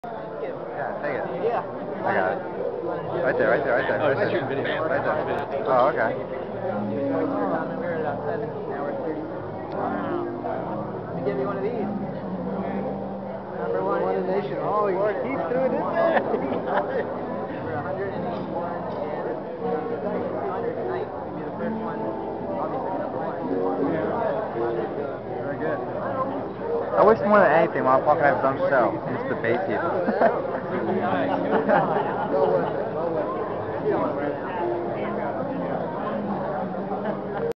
Yeah, take it. Yeah. I got it. Right there, right there, right there. Oh, Right that's there. your video. Right there. Video. Oh, okay. We're at 7, now we're 30. Wow. Let me give you one of these. Number one in the nation. Oh, he threw it in there. Number 181 and 200 tonight. We'll be the first one. Obviously, number one. Very good. I wish more than anything Motherfucker have his own show and just debate people. Well worth it. Well worth it.